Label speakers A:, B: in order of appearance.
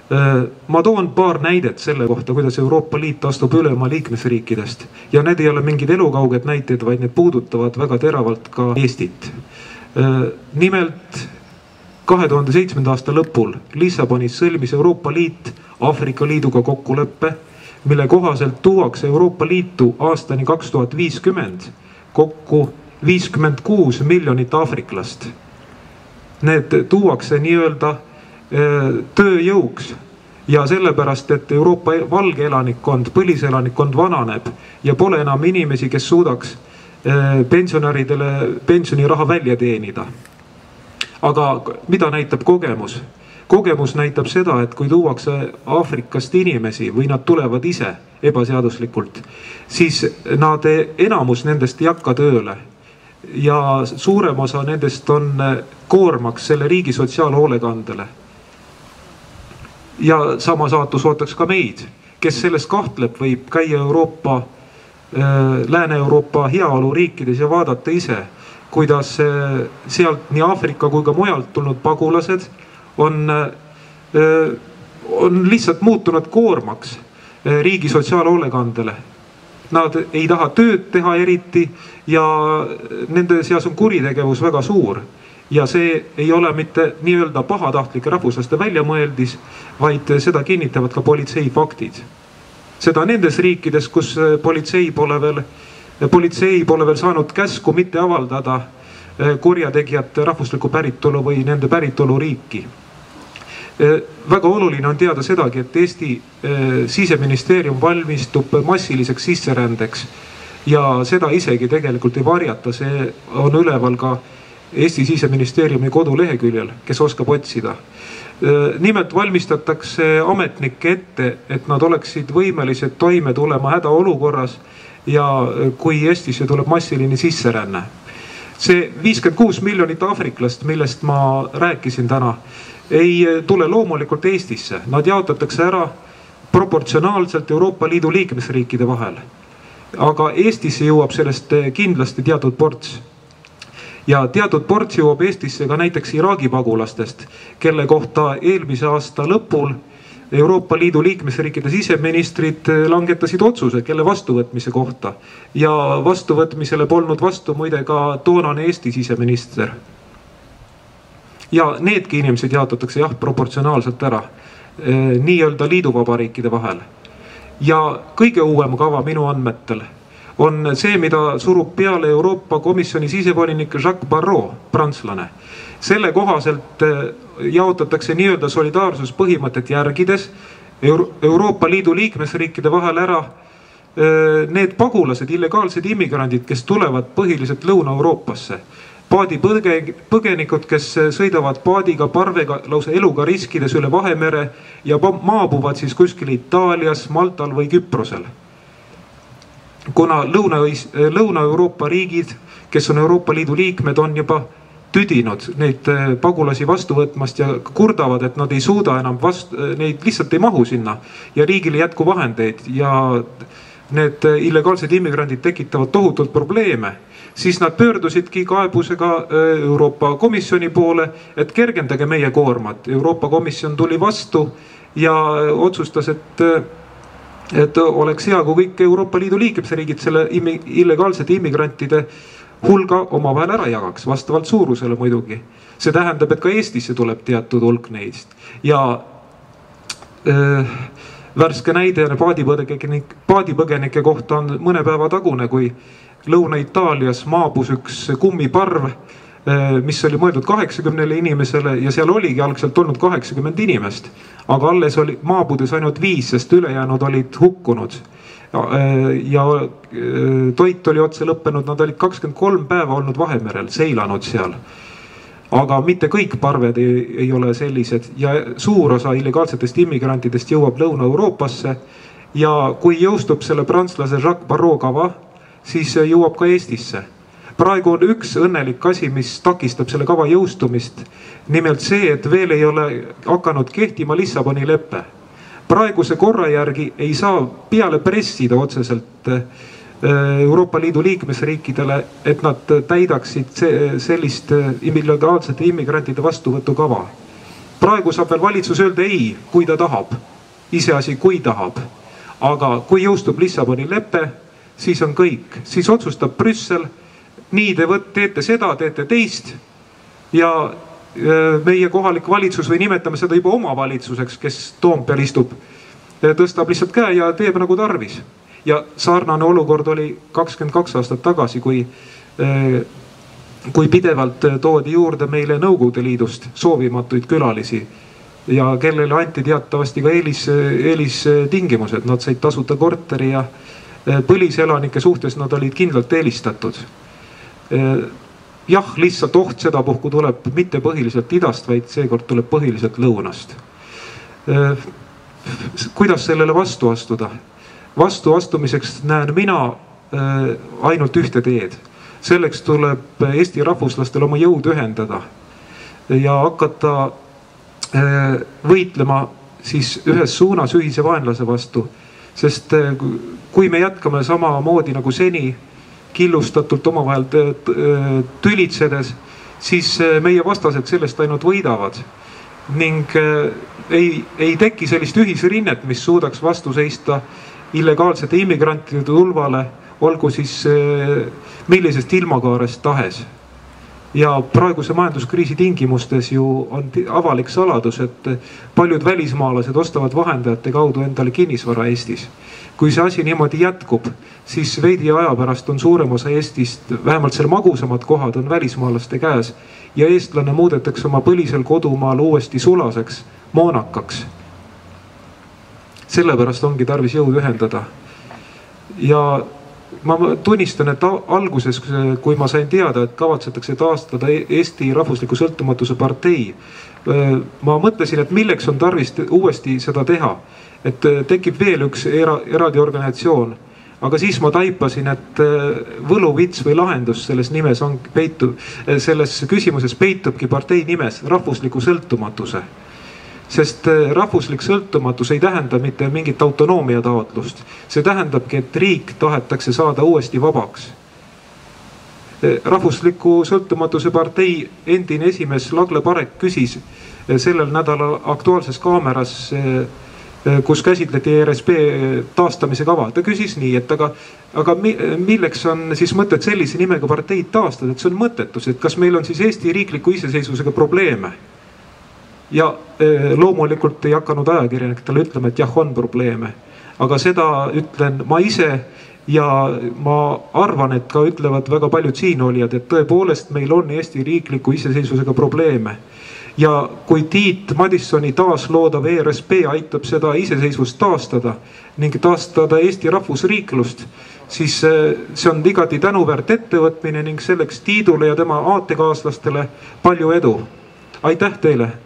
A: Ma toon paar näidet selle kohta, kuidas Euroopa Liit astub üle oma liikmesriikidest ja need ei ole mingid elukauged näited, vaid need puudutavad väga teravalt ka Eestit. Nimelt 2007. aasta lõpul Lissabonis sõlmis Euroopa Liit Aafrika Liiduga kokkuleppe, mille kohaselt tuuakse Euroopa Liitu aastani 2050 kokku 56 miljonit aafriklast. Need tuuakse nii-öelda tööjõuks ja sellepärast, et Euroopa valge elanikkond, põliselanikkond vananeb ja pole enam inimesi, kes suudaks pensionäridele pensioniraha välja teenida. Aga mida näitab kogemus? Kogemus näitab seda, et kui tuuakse Aafrikast inimesi või nad tulevad ise ebaseaduslikult, siis nad enamus nendest ei hakka tööle ja suurem osa nendest on koormaks selle riigi sotsiaalhoolekandele. Ja sama saatus ootaks ka meid, kes selles kahtleb, võib käia Lääne-Euroopa heaoluriikides ja vaadata ise, kuidas sealt nii Aafrika kui ka mujalt tulnud pagulased on lihtsalt muutunud koormaks riigi sotsiaalhoolekandele. Nad ei taha tööd teha eriti ja nende seas on kuritegevus väga suur. Ja see ei ole mitte nii-öelda pahatahtlike rahvuslaste väljamõeldis, vaid seda kinnitavad ka politsei faktid. Seda nendes riikides, kus politsei pole veel saanud käsku mitte avaldada kurjategijate rahvuslikku päritolu või nende päritolu riiki. Väga oluline on teada sedagi, et Eesti siseministeerium valmistub massiliseks sisserändeks ja seda isegi tegelikult ei varjata, see on üleval ka Eesti siseministeeriumi koduleheküljel, kes oskab otsida. Nimelt valmistatakse ametnikke ette, et nad oleksid võimelised toime tulema hädaolukorras ja kui Eestisse tuleb massiline sisseränne. See 56 miljonit aafriklast, millest ma rääkisin täna, ei tule loomulikult Eestisse. Nad jaotatakse ära proportsionaalselt Euroopa Liidu liikmesriikide vahel. Aga Eestisse jõuab sellest kindlasti teatud ports. Ja teatud ports jõuab Eestisse ka näiteks Iraagi pagulastest, kelle kohta eelmise aasta lõpul Euroopa Liidu liikmesriikide siseministrid langetasid otsuse, kelle vastuvõtmise kohta. Ja vastuvõtmisele polnud vastu muide ka toonane Eesti siseminister. Ja needki inimesed jaotatakse proportsionaalselt ära nii-öelda liiduvabariikide vahel. Ja kõige uuem kava minu andmetel on see, mida surub peale Euroopa Komisjoni sisevolinik Jacques Barrot, prantslane. Selle kohaselt jaotatakse nii-öelda solidaarsuspõhimõtet järgides Euroopa Liidu liikmesriikide vahel ära need pagulased, illegaalsed immigrandid, kes tulevad põhiliselt Lõuna-Euroopasse. Paadipõgenikud, kes sõidavad paadiga, parvega, lausa eluga riskides üle Vahemere ja maabuvad siis kuskil Itaalias, Maltal või Küprosel. Kuna Lõuna-Euroopa riigid, kes on Euroopa Liidu liikmed, on juba tüdinud neid pagulasi vastu võtmast ja kurdavad, et nad ei suuda enam neid lihtsalt ei mahu sinna ja riigile jätku vahendeid ja need illegaalsed immigrandid tekitavad tohutult probleeme, siis nad pöördusidki kaebusega Euroopa Komisjoni poole, et kergendage meie koormat. Euroopa Komisjon tuli vastu ja otsustas, et oleks hea, kui kõik Euroopa Liidu liikmesriigid selle illegaalsete immigrantide hulga omavahel ära jagaks, vastavalt suurusele muidugi. See tähendab, et ka Eestisse tuleb teatud hulk neist. Ja värske näide paadipõgenike kohta on mõne päeva tagune, kui Lõuna-Itaalias maabus üks kummiparv, mis oli mõeldud 80 inimesele ja seal oligi algselt olnud 80 inimest. Aga alles oli maabudes ainult 5, sest ülejäänud olid hukkunud. Ja toit oli otse lõppenud, nad olid 23 päeva olnud Vahemerel, seilanud seal. Aga mitte kõik parved ei ole sellised ja suur osa illegaalsetest immigrantidest jõuab Lõuna-Euroopasse. Ja kui jõustub selle prantslase Jacques Barrot kava, siis jõuab ka Eestisse. Praegu on üks õnnelik asi, mis takistab selle kava jõustumist. Nimelt see, et veel ei ole hakanud kehtima Lissaboni leppe. Praeguse korra järgi ei saa peale pressida otseselt Euroopa Liidu liikmesriikidele, et nad täidaksid sellist illegaalsete immigrantide vastuvõtu kava. praegu saab veel valitsus öelda ei, kui ta tahab. Iseasi, kui tahab. Aga kui jõustub Lissaboni lepe, siis on kõik. Siis otsustab Brüssel, nii te teete seda, teete teist. Ja meie kohalik valitsus või nimetame seda juba oma valitsuseks, kes Toompeal istub, tõstab lihtsalt käe ja teeb nagu tarvis. Ja sarnane olukord oli 22 aastat tagasi, kui pidevalt toodi juurde meile Nõukogude Liidust soovimatuid külalisi ja kellele anti teatavasti ka eelistingimused. Nad said tasuta korteri ja põliselanike suhtes nad olid kindlalt eelistatud. Jah, lihtsalt oht sedapuhku tuleb mitte põhiliselt idast, vaid seekord tuleb põhiliselt lõunast. Kuidas sellele vastu astuda? Vastu astumiseks näen mina ainult ühte teed. Selleks tuleb Eesti rahvuslastel oma jõud ühendada ja hakata võitlema siis ühes suunas ühise vaenlase vastu. Sest kui me jätkame samamoodi nagu seni, killustatult omavahel tülitsedes, siis meie vastased sellest ainult võidavad. Ning ei teki sellist ühisrinnet, mis suudaks vastu seista illegaalsete immigrantide tulvale, olgu siis millisest ilmakaarest tahes. Ja praeguse majanduskriisi tingimustes ju on avalik saladus, et paljud välismaalased ostavad vahendajate kaudu endale kinnisvara Eestis. Kui see asi niimoodi jätkub, siis veidi aja pärast on suurem osa Eestist, vähemalt seal magusamad kohad on välismaalaste käes ja eestlane muudetakse oma põlisel kodumaal uuesti sulaseks, moonakaks. Sellepärast ongi tarvis jõud ühendada. Ja ma tunnistan, et alguses, kui ma sain teada, et kavatsetakse taastada Eesti Rahvusliku Sõltumatuse partei, ma mõtlesin, et milleks on tarvis uuesti seda teha. Et tekib veel üks eraldi organisatsioon. Aga siis ma taipasin, et võluvits või lahendus selles nimes on selles küsimuses peitubki partei nimes rahvusliku sõltumatuse. Sest rahvuslik sõltumatus ei tähenda mitte mingit autonoomia taotlust. See tähendabki, et riik tahetakse saada uuesti vabaks. Rahvusliku sõltumatuse partei endine esimees Lagle Parek küsis sellel nädalal Aktuaalses Kaameras, kus käsitleti ERSP taastamise kava. Ta küsis nii, et aga milleks on siis mõtet sellise nimega parteid taastada, et see on mõttetus, et kas meil on siis Eesti riikliku iseseisvusega probleeme. Ja loomulikult ei hakanud ajakirjanikele ütlema, et jah, on probleeme. Aga seda ütlen ma ise ja ma arvan, et ka ütlevad väga paljud siinolijad, et tõepoolest meil on Eesti riikliku iseseisvusega probleeme. Ja kui Tiit Madissoni taasloodav ERSP aitab seda iseseisvust taastada ning taastada Eesti rahvusriiklust, siis see on igati tänuväärt ettevõtmine ning selleks Tiidule ja tema aatekaaslastele palju edu. Aitäh teile!